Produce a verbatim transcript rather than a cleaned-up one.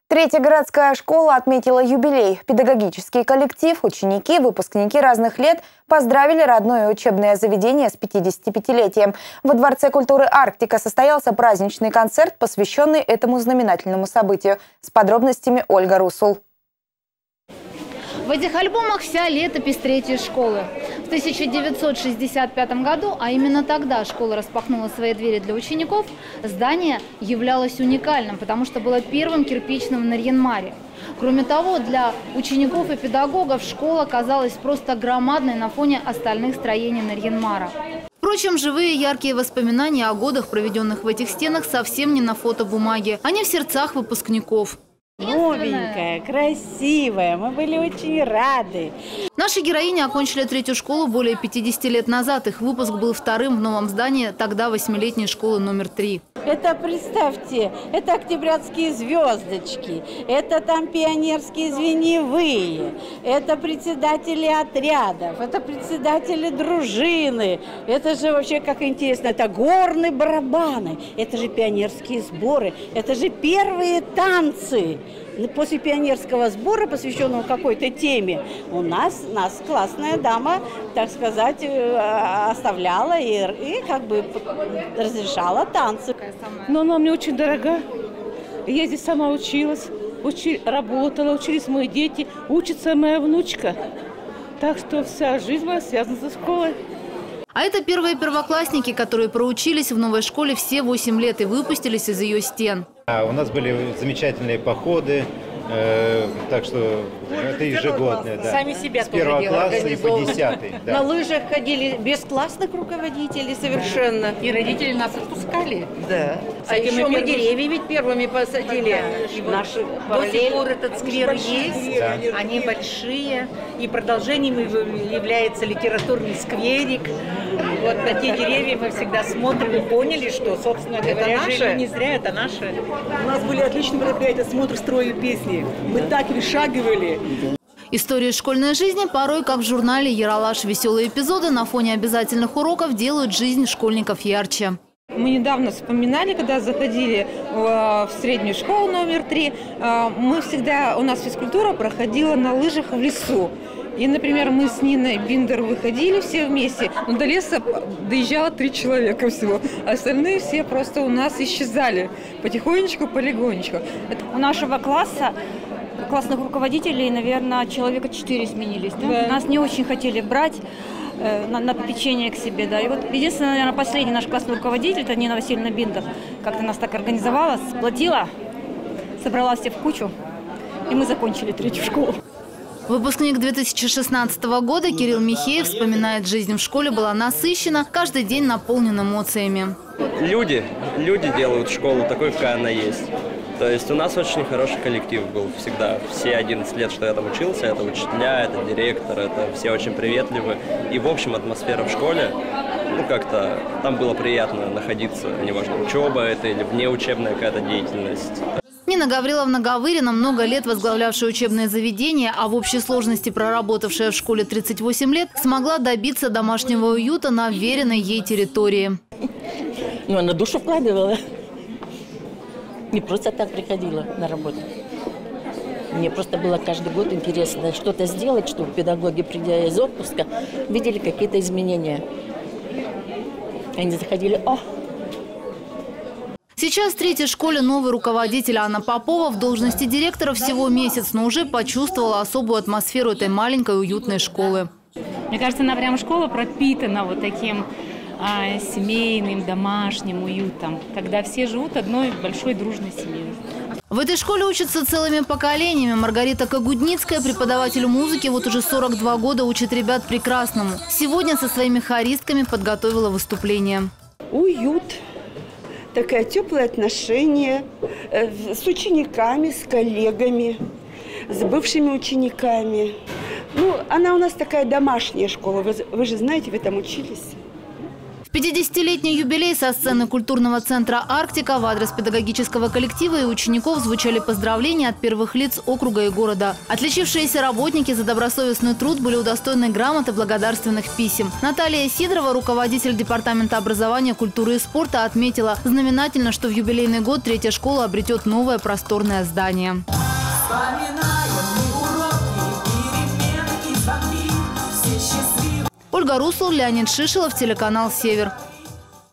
Третья городская школа отметила юбилей. Педагогический коллектив, ученики, выпускники разных лет поздравили родное учебное заведение с пятидесятипятилетием. Во Дворце культуры «Арктика» состоялся праздничный концерт, посвященный этому знаменательному событию. С подробностями Ольга Русул. В этих альбомах вся летопись третьей школы. В тысяча девятьсот шестьдесят пятом году, а именно тогда школа распахнула свои двери для учеников, здание являлось уникальным, потому что было первым кирпичным в Нарьян-Маре. Кроме того, для учеников и педагогов школа казалась просто громадной на фоне остальных строений Нарьян-Мара. Впрочем, живые яркие воспоминания о годах, проведенных в этих стенах, совсем не на фотобумаге. Они в сердцах выпускников. Новенькая, красивая, мы были очень рады. Наши героини окончили третью школу более пятидесяти лет назад. Их выпуск был вторым в новом здании тогда восьмилетней школы номер три. Это, представьте, это октябрятские звездочки, это там пионерские звеньевые, это председатели отрядов, это председатели дружины. Это же вообще как интересно, это горные барабаны, это же пионерские сборы, это же первые танцы. После пионерского сбора, посвященного какой-то теме, у нас, нас классная дама, так сказать, оставляла и, и как бы разрешала танцы. Но она мне очень дорога. Я здесь сама училась, учи, работала, учились мои дети, учится моя внучка. Так что вся жизнь моя связана со школой. А это первые первоклассники, которые проучились в новой школе все восемь лет и выпустились из ее стен. У нас были замечательные походы, э, так что это ежегодное. Да. Сами себя с первого класса и по десятый. Да. На лыжах ходили без классных руководителей совершенно. И родители нас отпускали. Да. А еще мы деревья ведь первыми посадили. Да. Наши до сих пор этот сквер есть, да. Они большие. И продолжением является литературный скверик. Вот на те деревья мы всегда смотрим и поняли, что, собственно говоря, жили не зря, это наше. У нас были отличные мероприятия, смотр, строили песни. Мы так вышагивали. Истории школьной жизни порой, как в журнале «Ералаш», веселые эпизоды на фоне обязательных уроков делают жизнь школьников ярче. Мы недавно вспоминали, когда заходили в среднюю школу номер три, мы всегда, у нас физкультура проходила на лыжах в лесу. И, например, мы с Ниной Биндер выходили все вместе, но до леса доезжало три человека всего. Остальные все просто у нас исчезали потихонечку, полегонечку. У нашего класса, классных руководителей, наверное, человека четыре сменились. Да? Да. Нас не очень хотели брать э, на, на попечение к себе. Да. И вот единственный, наверное, последний наш классный руководитель, это Нина Васильевна Биндер, как-то нас так организовала, сплотила, собрала все в кучу, и мы закончили третью школу. Выпускник две тысячи шестнадцатого года Кирилл Михеев вспоминает, жизнь в школе была насыщена, каждый день наполнен эмоциями. Люди, люди делают школу такой, какая она есть. То есть у нас очень хороший коллектив был всегда. Все одиннадцать лет, что я там учился, это учителя, это директор, это все очень приветливы. И в общем атмосфера в школе, ну как-то там было приятно находиться, неважно, учеба это или внеучебная какая-то деятельность. Нина Гавриловна Гавырина, много лет возглавлявшая учебное заведение, а в общей сложности проработавшая в школе тридцать восемь лет, смогла добиться домашнего уюта на вверенной ей территории. Ну, она душу вкладывала. Не просто так приходила на работу. Мне просто было каждый год интересно что-то сделать, чтобы педагоги, придя из отпуска, видели какие-то изменения. Они заходили, о! Сейчас в третьей школе новый руководитель Анна Попова в должности директора всего месяц, но уже почувствовала особую атмосферу этой маленькой уютной школы. Мне кажется, она прям школа пропитана вот таким а, семейным, домашним уютом, когда все живут одной большой дружной семьей. В этой школе учатся целыми поколениями. Маргарита Когудницкая, преподаватель музыки, вот уже сорок два года учит ребят прекрасному. Сегодня со своими хористками подготовила выступление. Уют. Такое теплое отношение с учениками, с коллегами, с бывшими учениками. Ну, она у нас такая домашняя школа. Вы, вы же знаете, вы там учились. В пятидесятилетний юбилей со сцены культурного центра «Арктика» в адрес педагогического коллектива и учеников звучали поздравления от первых лиц округа и города. Отличившиеся работники за добросовестный труд были удостоены грамот и благодарственных писем. Наталья Сидорова, руководитель департамента образования, культуры и спорта, отметила: знаменательно, что в юбилейный год третья школа обретет новое просторное здание. Ольга Руслов, Леонид Шишелов, телеканал «Север».